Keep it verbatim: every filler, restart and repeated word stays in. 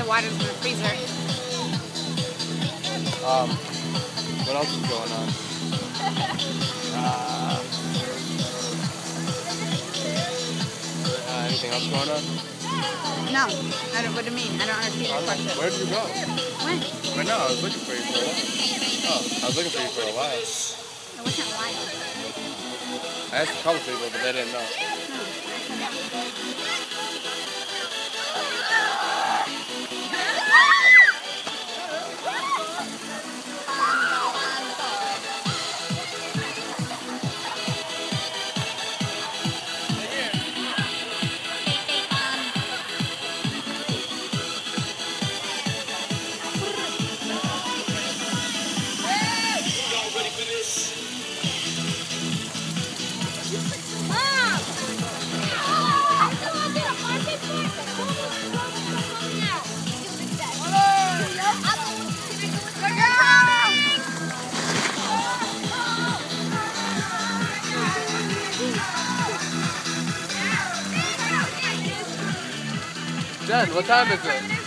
the water's in the freezer. Um, what else is going on? Uh, uh, anything else going on? No. I don't, what do you mean? I don't understand your question. Where did you go? When? Right now, I was looking for you for a while. Oh, I was looking for you for a while. It wasn't wild. I asked a couple people, but they didn't know. Jen, what time is it?